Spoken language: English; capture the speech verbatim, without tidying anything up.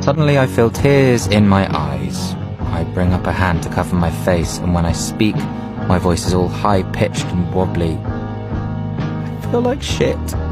Suddenly I feel tears in my eyes. I bring up a hand to cover my face, and when I speak, my voice is all high-pitched and wobbly. I feel like shit.